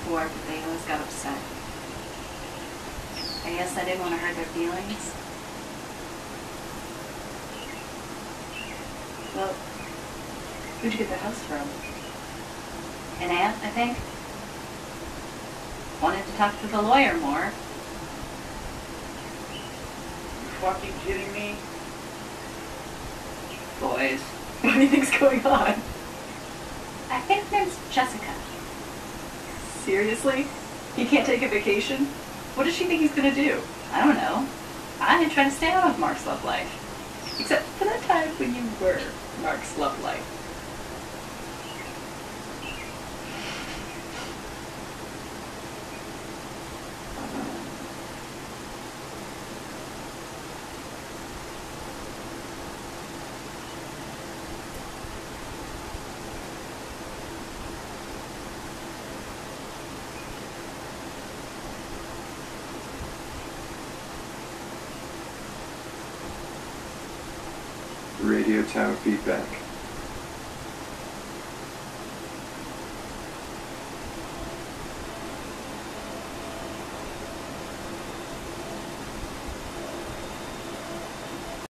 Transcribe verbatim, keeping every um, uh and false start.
before, but they always got upset. I guess I didn't want to hurt their feelings. Well, who'd you get the house from? An aunt, I think. Wanted to talk to the lawyer more. You fucking kidding me? Boys, what do you think's going on? I think her name's Jessica. Seriously? He can't take a vacation? What does she think he's gonna do? I don't know. I try to stay out of Mark's love life. Except for that time when you were Mark's love life. Radio tower feedback.